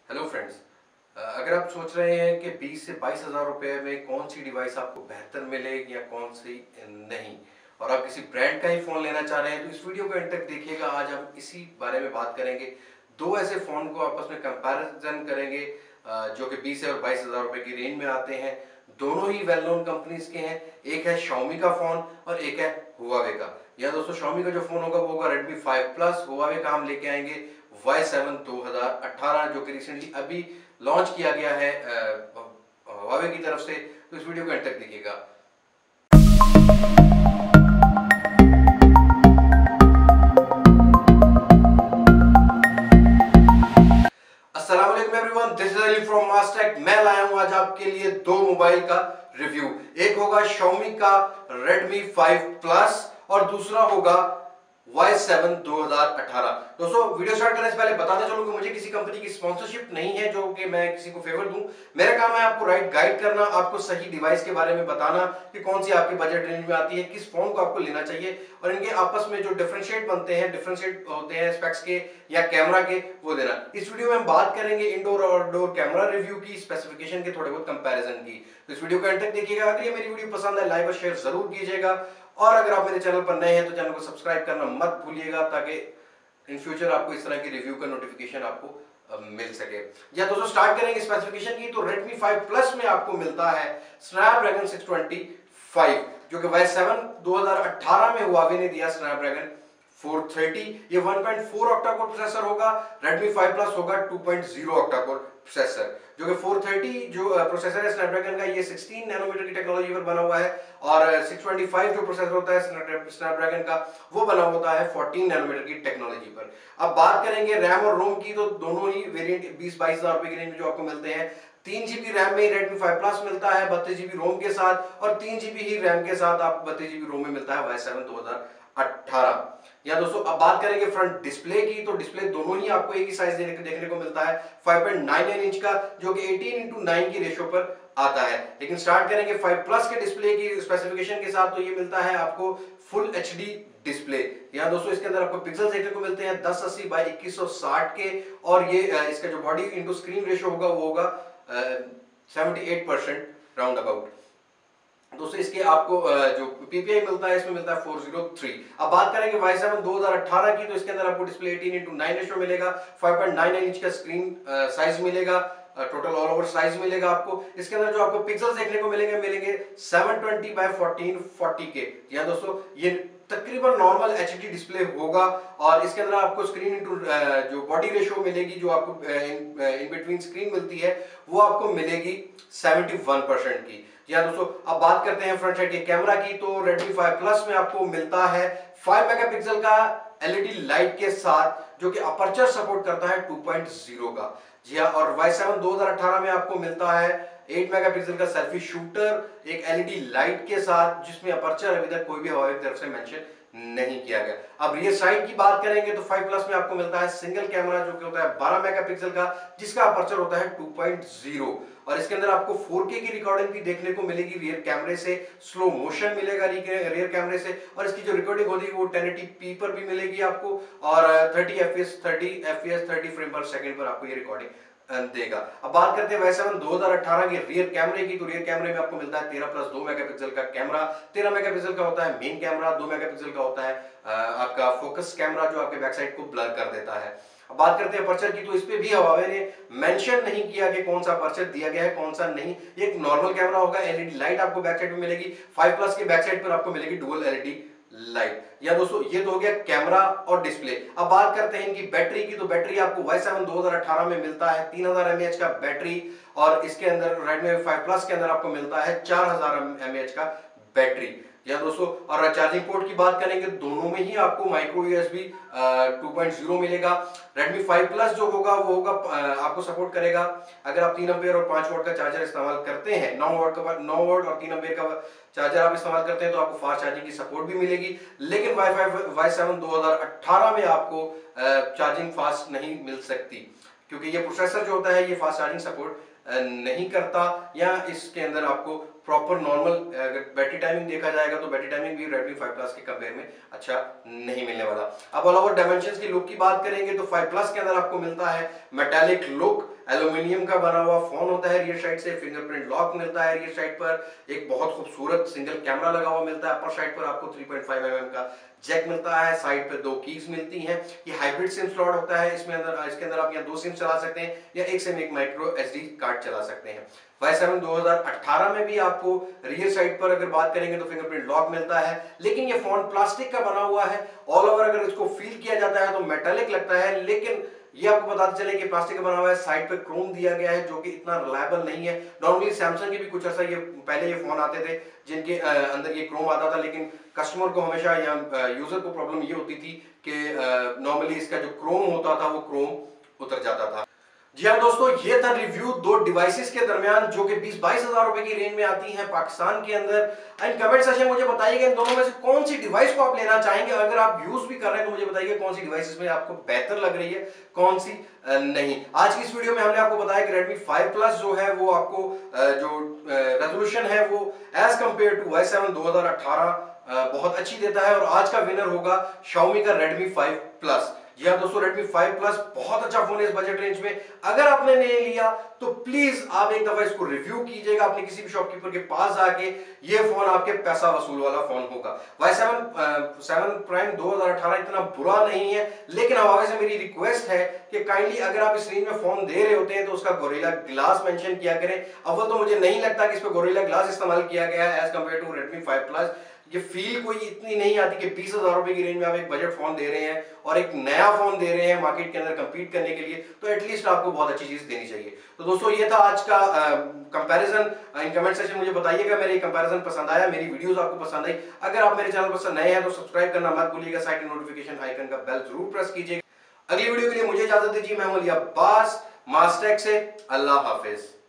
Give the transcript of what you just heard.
Hello friends. अगर आप सोच रहे हैं कि 20 से 22 हज़ार रुपए में कौन सी डिवाइस आपको बेहतर मिले या कौन सी नहीं, और आप किसी ब्रांड का ही फ़ोन लेना चाह रहे हैं, तो इस वीडियो को एंड तक देखिएगा। आज हम इसी बारे में बात करेंगे। दो ऐसे फ़ोन को आपस में कंपैरिजन करेंगे जो कि 20 और 22 हज़ार रुपए की रेंज में आते हैं। दोनों ही वेल नोन कंपनीज के हैं। एक है Xiaomi का फ़ोन और एक है Huawei का। या दोस्तों, Xiaomi का जो फ़ोन होगा वो होगा Redmi 5 Plus। Huawei का हम लेके आएंगे Y7 2018, जो कि रिसेंटली अभी लॉन्च किया गया है Huawei की तरफ से। तो इस वीडियो को एंड तक देखिएगा। अस्सलाम वालेकुम everyone, this is Ali from Mastek. मैं लाया हूं आज आपके लिए दो मोबाइल का रिव्यू। एक होगा Xiaomi का Redmi 5 Plus और दूसरा होगा Y7 2018। दोस्तों, वीडियो स्टार्ट करने से पहले बताते चलूं कि मुझे किसी कंपनी की स्पॉन्सरशिप नहीं है जो कि मैं किसी को फेवर दूं। मेरा काम है आपको राइट गाइड करना, आपको सही डिवाइस के बारे में बताना कि कौन सी आपके बजट रेंज में आती है, किस फोन को आपको लेना चाहिए, और इनके आपस में जो डिफरेंशिएट होते हैं स्पेक्स के या कैमरा के, वो देना। इस वीडियो में हम बात करेंगे इंडोर और आउटडोर कैमरा रिव्यू की, स्पेसिफिकेशन के थोड़े बहुत कंपैरिजन की। तो इस वीडियो को एंड तक देखिएगा। अगर ये मेरी वीडियो पसंद है, लाइक और शेयर जरूर कीजिएगा, और अगर आप मेरे चैनल पर नए हैं तो चैनल को सब्सक्राइब करना मत भूलिएगा, ताकि इन फ्यूचर आपको इस तरह की रिव्यू का नोटिफिकेशन आपको मिल सके। या दोस्तों, स्टार्ट करेंगे स्पेसिफिकेशन की। तो Redmi 5 Plus में आपको मिलता है Snapdragon 625, जो कि Y7 2018 में Huawei ने दिया Snapdragon 430। ये 1.4 ऑक्टा-कोर प्रोसेसर होगा। Redmi 5 Plus होगा 2.0 ऑक्टा-कोर प्रोसेसर, जो कि 430 जो प्रोसेसर है स्नैपड्रैगन का, ये 16 नैनोमीटर की टेक्नोलॉजी पर बना हुआ है, और 625 जो प्रोसेसर होता है स्नैपड्रैगन का, वो बना होता है 14 नैनोमीटर की टेक्नोलॉजी पर। अब बात करेंगे रैम और रोम की, तो दोनों ही वेरिएंट 20-22 हज़ार रुपए की रेंज में जो आपको मिलते हैं। 3 GB रैम में Redmi 5 Plus मिलता है 32 GB रोम के साथ, और 3 GB ही रैम के साथ आप 32 GB रोम में मिलता है Y7 2018। या दोस्तों, अब बात करेंगे फ्रंट डिस्प्ले की। तो डिस्प्ले दोनों ही आपको एक ही साइज देखने को मिलता है, 5.99 इंच का, जो कि 18:9 की रेशियो पर आता है। लेकिन स्टार्ट करेंगे 5 प्लस के डिस्प्ले की स्पेसिफिकेशन के साथ, तो ये मिलता है आपको फुल HD डिस्प्ले। यहाँ दोस्तों, इसके अंदर आपको पिक्सल देखने को मिलते हैं 1080 बाई 2160 के, और ये इसका जो बॉडी इंटू स्क्रीन रेशियो होगा वो होगा 78% राउंड अबाउट। दोस्तों, इसके आपको जो PPI मिलता है, इसमें मिलता है 403। अब बात करेंगे Y7 2018 की, तो इसके अंदर आपको डिस्प्ले 18:9 रेशियो मिलेगा, 5.99 इंच का स्क्रीन साइज मिलेगा, टोटल ऑल ओवर साइज मिलेगा आपको। इसके अंदर जो आपको पिक्सल्स देखने को मिलेंगे 720 बाय 1440 के। यहाँ दोस्तों, ये तकरीबन नॉर्मल HD डिस्प्ले होगा, और इसके अंदर आपको स्क्रीन इंटू जो बॉडी रेशियो मिलेगी, जो आपको इन बिटवीन स्क्रीन मिलती है, वो आपको मिलेगी 71% की। या दोस्तों, अब बात करते हैं फ्रंट साइड के कैमरा की। तो Redmi 5 Plus में आपको मिलता है 5 मेगापिक्सल का LED लाइट के साथ, जो कि अपर्चर सपोर्ट करता है 2.0 का। जी हाँ, और Y7 2018 में आपको मिलता है 8 मेगापिक्सल का सेल्फी शूटर, एक LED लाइट के साथ, जिसमें अपर्चर अभी तक कोई भी Huawei की तरफ से मेंशन नहीं किया गया। अब रियर साइड की बात करेंगे तो 5 प्लस में आपको मिलता है सिंगल कैमरा, जो कि होता है 12 मेगापिक्सल का, जिसका अपर्चर होता है 2.0, और इसके अंदर आपको 4K की रिकॉर्डिंग भी देखने को मिलेगी रियर कैमरे से, स्लो मोशन मिलेगा रियर कैमरे से, और इसकी जो रिकॉर्डिंग होगी वो 1080p पर भी मिलेगी आपको, और 30 FPS 30 फ्रेम पर सेकंड पर आपको ये रिकॉर्डिंग देगा। अब बात करते हैं Y7 2018 के रियर कैमरे की। तो रियर कैमरे में आपको मिलता है 13+2 मेगापिक्सल का कैमरा। 13 मेगापिक्सल का होता है मेन कैमरा, 2 मेगापिक्सल का होता है आपका फोकस कैमरा, जो आपके बैक साइड को ब्लर कर देता है। अब बात करते हैं अपर्चर की। तो इस पे भी Huawei ने मेंशन नहीं किया कि कौन सा अपर्चर दिया गया है, कौन सा नहीं। ये एक नॉर्मल कैमरा होगा, LED लाइट आपको बैक साइड में मिलेगी। 5 प्लस के बैक साइड पर आपको मिलेगी डुअल LED लाइट। या दोस्तों, ये तो हो गया कैमरा और डिस्प्ले। अब बात करते हैं इनकी बैटरी की। तो बैटरी आपको Y7 2018 में मिलता है 3000 mAh का बैटरी, और इसके अंदर Redmi 5 Plus के अंदर आपको मिलता है 4000 mAh का बैटरी। या दोस्तों, और चार्जिंग पोर्ट की बात करेंगे, दोनों में ही आपको माइक्रो USB 2.0 मिलेगा। Redmi 5 Plus जो होगा वो होगा आपको सपोर्ट करेगा, अगर आप 3 एम्पीयर और 5 वोल्ट का चार्जर इस्तेमाल करते हैं, 9 वोल्ट और 3 एम्पीयर का चार्जर आप इस्तेमाल करते हैं, तो आपको फास्ट चार्जिंग की सपोर्ट भी मिलेगी। लेकिन Y7 2018 में आपको चार्जिंग फास्ट नहीं मिल सकती, क्योंकि ये प्रोसेसर जो होता है ये फास्ट चार्जिंग सपोर्ट नहीं करता, या इसके अंदर आपको प्रॉपर नॉर्मल अगर बैटरी टाइमिंग देखा जाएगा तो बैटरी टाइमिंग भी Redmi 5 Plus के कंपेयर में अच्छा नहीं मिलने वाला। अब ऑल ओवर डायमेंशंस की लुक की बात करेंगे तो 5 Plus के अंदर आपको मिलता है मेटालिक लुक, एल्यूमिनियम का बना हुआ फोन होता है रियर साइड से, फिंगरप्रिंट लॉक मिलता है रियर साइड पर, एक बहुत खूबसूरत सिंगल कैमरा लगा हुआ मिलता है, अपर साइड पर आपको 3.5 mm का जैक मिलता है, साइड पे 2 कीज मिलती हैं। ये हाइब्रिड सिम स्लॉट होता है, इसके अंदर आप यहाँ 2 सिम चला सकते हैं या एक सिम एक माइक्रो एसडी कार्ड चला सकते हैं। Y7 2018 में भी आपको रियर साइड पर अगर बात करेंगे तो फिंगरप्रिंट लॉक मिलता है, लेकिन ये फोन प्लास्टिक का बना हुआ है। ऑल ओवर अगर इसको फील किया जाता है तो मेटालिक लगता है, लेकिन ये आपको बताते चले कि प्लास्टिक का बना हुआ है, साइड पे क्रोम दिया गया है जो कि इतना रिलायबल नहीं है। नॉर्मली सैमसंग के भी कुछ ऐसा ये पहले ये फोन आते थे जिनके अंदर ये क्रोम आता था, लेकिन कस्टमर को हमेशा या यूजर को प्रॉब्लम ये होती थी कि नॉर्मली इसका जो क्रोम होता था वो क्रोम उतर जाता था। जी हाँ दोस्तों, ये था रिव्यू 2 डिवाइसेस के दरमियान जो कि 20-22 हजार रुपए की रेंज में आती हैं पाकिस्तान के अंदर। एंड कमेंट सेक्शन में मुझे बताइएगा इन दोनों में से कौन सी डिवाइस को आप लेना चाहेंगे। अगर आप यूज भी कर रहे हैं तो मुझे बताइए कौन सी डिवाइस इसमें आपको बेहतर लग रही है, कौन सी नहीं। आज की इस वीडियो में हमने आपको बताया कि Redmi 5 Plus जो है वो आपको जो रेजोल्यूशन है वो एज कंपेयर टू Y7 2018 बहुत अच्छी देता है, और आज का विनर होगा Xiaomi का Redmi 5 Plus। जी हाँ दोस्तों, Redmi 5 Plus बहुत अच्छा फोन है इस बजट रेंज में। अगर आपने नहीं लिया तो प्लीज आप एक दफा इसको रिव्यू कीजिएगा अपने किसी भी शॉपकीपर के पास जाके। ये फोन आपके पैसा वसूल वाला फोन होगा। Y7 7 Prime 2018 इतना बुरा नहीं है, लेकिन हवाले से मेरी रिक्वेस्ट है कि काइंडली अगर आप इस रेंज में फोन दे रहे होते हैं तो उसका गोरिल्ला ग्लास मेंशन किया करें। अव्वल तो मुझे नहीं लगता कि इस पे गोरिल्ला ग्लास इस्तेमाल किया गया है as compare to Redmi 5 Plus। ये फील कोई इतनी नहीं आती कि 20 हजार रुपए की रेंज में आप एक बजट फोन दे रहे हैं और एक नया फोन दे रहे हैं मार्केट के अंदर compete करने के लिए, तो एटलीस्ट आपको बहुत अच्छी चीज देनी चाहिए। तो दोस्तों ये था आज का कंपैरिजन। इन कमेंट सेक्शन मुझे बताइएगा मेरे कंपैरिजन पसंद आया, मेरी वीडियोस आपको पसंद आई। अगर आप मेरे चैनल पर नए हैं तो सब्सक्राइब करना मत भूलिएगा, साइड के नोटिफिकेशन आइकन का बेल जरूर प्रेस कीजिएगा। अगली वीडियो के लिए मुझे इजाजत दीजिए। मैं हूं अली अब्बास मास्टेक से। अल्लाह हाफिज।